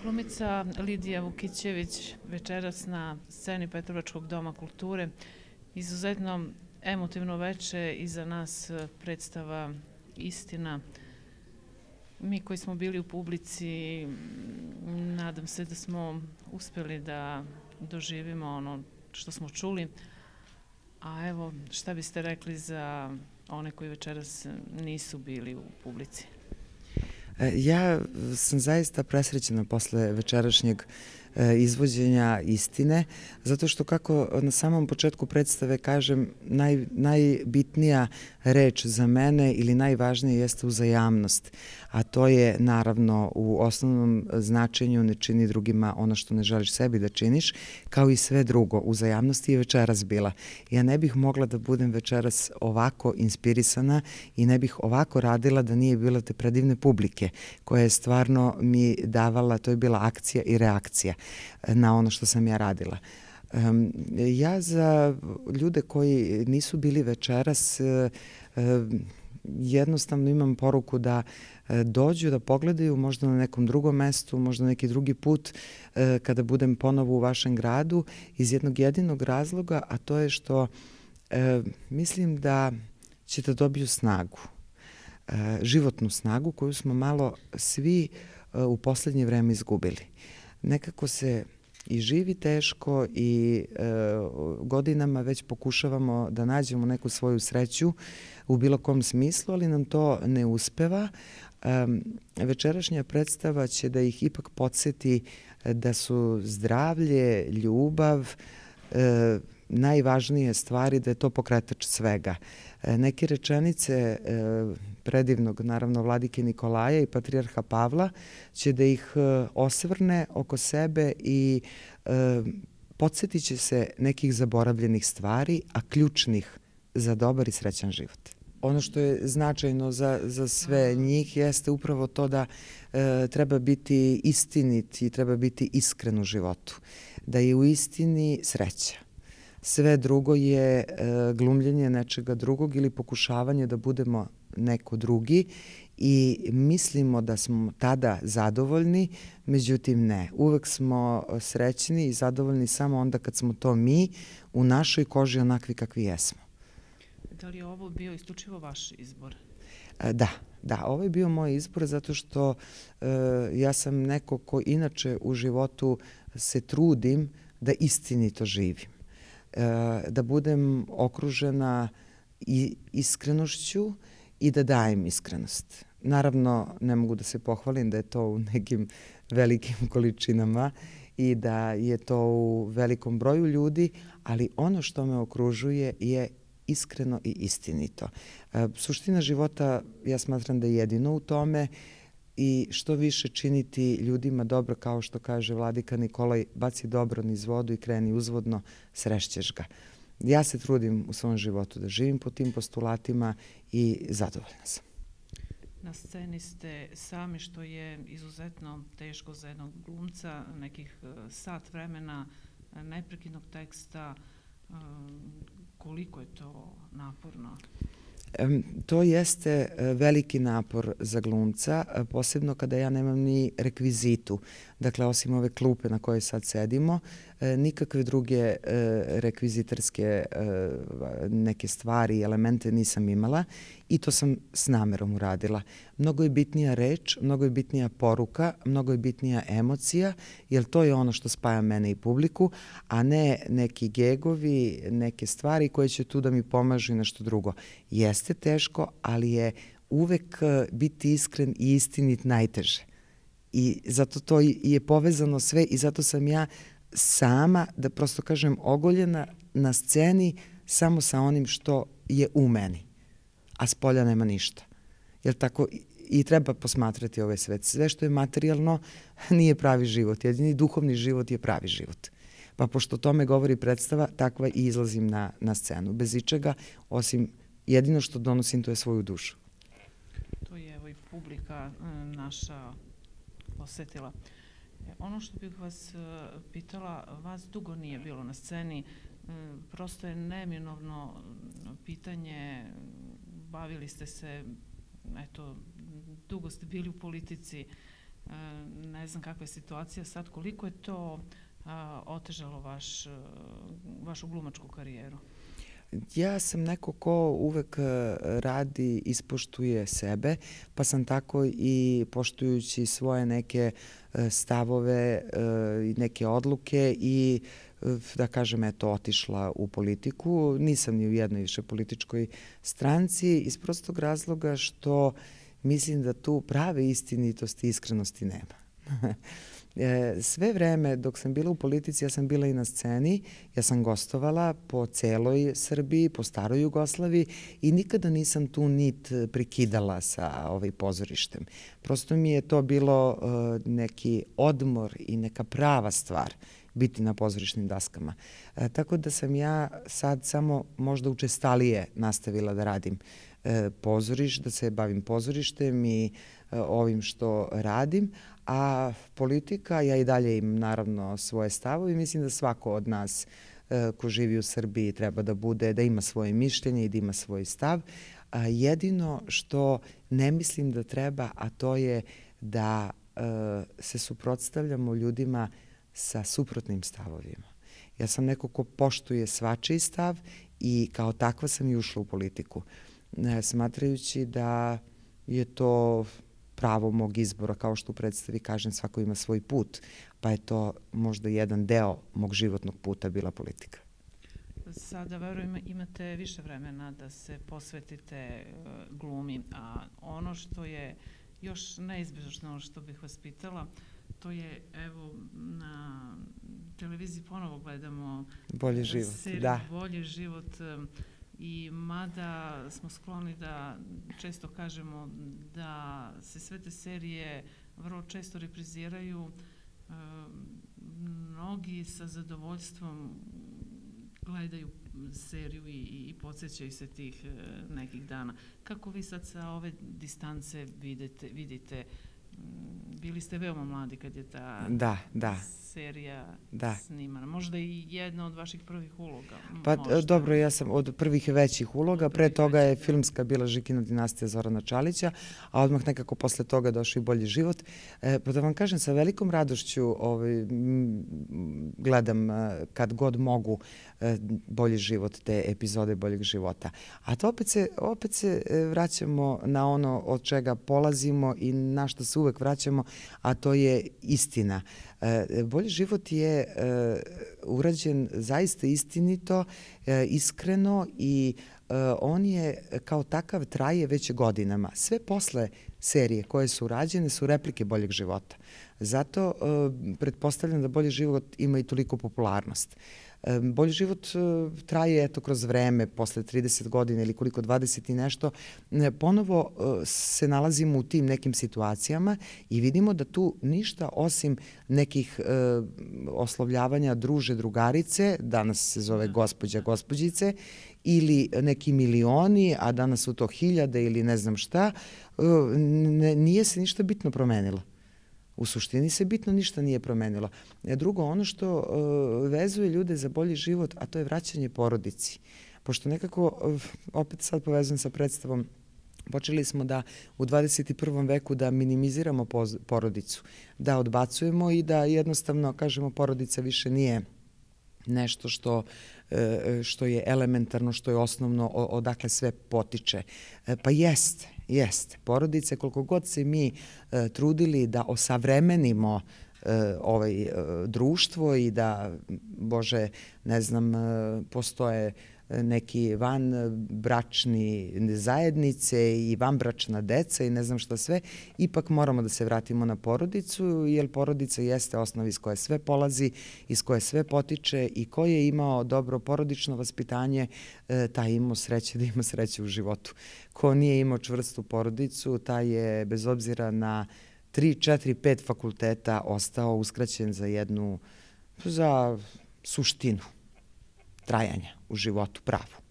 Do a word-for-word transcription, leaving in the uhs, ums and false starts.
Glumica Lidija Vukićević večeras na sceni Petrovačkog doma kulture. Izuzetno emotivno veče i za nas predstava Istina. Mi koji smo bili u publici, nadam se da smo uspeli da doživimo ono što smo čuli. A evo, šta biste rekli za one koji večeras nisu bili u publici? Ja sam zaista presrećena posle večerašnjeg izvođenja Istine, zato što, kako na samom početku predstave kažem, naj, najbitnija reč za mene ili najvažnije jeste uzajamnost, a to je naravno u osnovnom značenju ne čini drugima ono što ne želiš sebi da činiš, kao i sve drugo. Uzajamnost je večeras bila. Ja ne bih mogla da budem večeras ovako inspirisana i ne bih ovako radila da nije bilo te predivne publike koja je stvarno mi davala, to je bila akcija i reakcija na ono što sam ja radila. Ja za ljude koji nisu bili večeras jednostavno imam poruku da dođu, da pogledaju možda na nekom drugom mestu, možda neki drugi put kada budem ponovo u vašem gradu, iz jednog jedinog razloga, a to je što mislim da ćete dobiju snagu, životnu snagu koju smo malo svi u poslednje vreme izgubili. Nekako se i živi teško i e, godinama već pokušavamo da nađemo neku svoju sreću u bilo kom smislu, ali nam to ne uspeva. E, večerašnja predstava će da ih ipak podsjeti da su zdravlje, ljubav, e, najvažnije stvari, da je to pokretač svega. E, neke rečenice e, predivnog, naravno, vladike Nikolaja i patrijarha Pavla će da ih e, osvrne oko sebe i e, podsjetit će se nekih zaboravljenih stvari, a ključnih za dobar i srećan život. Ono što je značajno za, za sve njih jeste upravo to da e, treba biti istinit i treba biti iskren u životu. Da je u istini sreća. Sve drugo je e, glumljenje nečega drugog ili pokušavanje da budemo neko drugi i mislimo da smo tada zadovoljni, međutim ne. Uvek smo srećni i zadovoljni samo onda kad smo to mi u našoj koži onakvi kakvi jesmo. Da li je ovo bio isključivo vaš izbor? E, da, da, ovo je bio moj izbor zato što e, ja sam neko ko inače u životu se trudim da istinito živim. Da budem okružena i iskrenošću i da dajem iskrenost. Naravno, ne mogu da se pohvalim da je to u nekim velikim količinama i da je to u velikom broju ljudi, ali ono što me okružuje je iskreno i istinito. Suština života, ja smatram da je jedino u tome, i što više činiti ljudima dobro, kao što kaže vladika Nikolaj, baci dobro niz vodu i kreni uzvodno, srešćeš ga. Ja se trudim u svom životu da živim po tim postulatima i zadovoljna sam. Na sceni ste sami, što je izuzetno teško za jednog glumca, nekih sat vremena neprekidnog teksta. Koliko je to naporno? To jeste veliki napor za glumca, posebno kada ja nemam ni rekvizitu. Dakle, osim ove klupe na kojoj sad sedimo, nikakve druge rekvizitarske neke stvari i elemente nisam imala i to sam s namerom uradila. Mnogo je bitnija reč, mnogo je bitnija poruka, mnogo je bitnija emocija, jer to je ono što spaja mene i publiku, a ne neki gegovi, neke stvari koje će tu da mi pomažu i nešto drugo. Jeste teško, ali je uvek biti iskren i istinit najteže. I zato to je povezano sve i zato sam ja sama, da prosto kažem, ogoljena na sceni samo sa onim što je u meni, a s polja nema ništa. Jer tako i treba posmatrati ovaj svet. Sve što je materijalno nije pravi život. Jedini duhovni život je pravi život. Pa pošto tome govori predstava, takva i izlazim na, na scenu. Bez ičega, osim jedino što donosim, to je svoju dušu. To je evo i publika naša osetila. Ono što bih vas pitala, vas dugo nije bilo na sceni, prosto je neminovno pitanje, bavili ste se, eto, dugo ste bili u politici, ne znam kakva je situacija sad, koliko je to otežalo vaš, vašu glumačku karijeru? Ja sam neko ko uvek radi, ispoštuje sebe, pa sam tako i poštujući svoje neke stavove i neke odluke i da kažem, eto, otišla u politiku. Nisam ni u jednoj više političkoj stranci iz prostog razloga što mislim da tu prave istinitosti i iskrenosti nema. Sve vreme dok sam bila u politici, ja sam bila i na sceni, ja sam gostovala po celoj Srbiji, po staroj Jugoslaviji i nikada nisam tu nit prekidala sa ovaj pozorištem. Prosto mi je to bilo neki odmor i neka prava stvar biti na pozorišnim daskama. Tako da sam ja sad samo možda učestalije nastavila da radim pozoriš, da se bavim pozorištem i ovim što radim, a politika, ja i dalje imam naravno svoje stavove i mislim da svako od nas ko živi u Srbiji treba da bude, da ima svoje mišljenje i da ima svoj stav. Jedino što ne mislim da treba, a to je da se suprotstavljamo ljudima sa suprotnim stavovima. Ja sam neko ko poštuje svačiji stav i kao takva sam i ušla u politiku, smatrajući da je to pravo mog izbora, kao što u predstavi kažem, svako ima svoj put, pa je to možda jedan deo mog životnog puta bila politika. Sada, verujem, imate više vremena da se posvetite glumi, a ono što je još neizbežno što bih vas pitala, to je, evo, na televiziji ponovo gledamo Bolji život, seriju da. Bolji život i mada smo skloni da često kažemo da se sve te serije vrlo često repriziraju, mnogi sa zadovoljstvom gledaju seriju i, i podsjećaju se tih nekih dana. Kako vi sad sa ove distance vidite, vidite bili ste veoma mladi kad je ta da, da. serija da. snimana. Možda i jedna od vaših prvih uloga. Pa možda. Dobro, ja sam od prvih većih uloga. Pre toga je filmska bila Žikina dinastija Zorana Čalića, a odmah nekako posle toga došao i Bolji život. E, pa da vam kažem, sa velikom radošću ovaj, gledam kad god mogu Bolji život, te epizode Boljeg života. A to opet se, opet se vraćamo na ono od čega polazimo i na što se uvek vraćamo, a to je istina. Bolji život je urađen zaista istinito, iskreno i on je kao takav traje već godinama. Sve posle serije koje su rađene su replike Boljeg života. Zato pretpostavljam da Bolji život ima i toliko popularnost. Bolji život traje eto kroz vreme, posle trideset godina ili koliko, dvadeset i nešto, ponovo se nalazimo u tim nekim situacijama i vidimo da tu ništa osim nekih oslovljavanja druže, drugarice, danas se zove gospođa, gospođice, ili neki milioni, a danas su to hiljade ili ne znam šta, nije se ništa bitno promenilo. U suštini se bitno ništa nije promenilo. Drugo, ono što vezuje ljude za bolji život, a to je vraćanje porodici. Pošto nekako, opet sad povezujem sa predstavom, počeli smo da u dvadeset i prvom veku da minimiziramo porodicu, da odbacujemo i da jednostavno, kažemo, porodica više nije nešto što, što je elementarno, što je osnovno, odakle sve potiče. Pa jeste. Jeste. Porodice, koliko god se mi e, trudili da osavremenimo e, ovaj e, društvo i da, Bože, ne znam, e, postoje neki vanbračni zajednice i vanbračna deca i ne znam šta sve, ipak moramo da se vratimo na porodicu, jer porodica jeste osnov iz koje sve polazi, iz koje sve potiče i ko je imao dobro porodično vaspitanje, taj je imao sreće da ima sreće u životu. Ko nije imao čvrstu porodicu, taj je bez obzira na tri, četiri, pet fakulteta ostao uskraćen za jednu, za suštinu trajanja u životu pravu.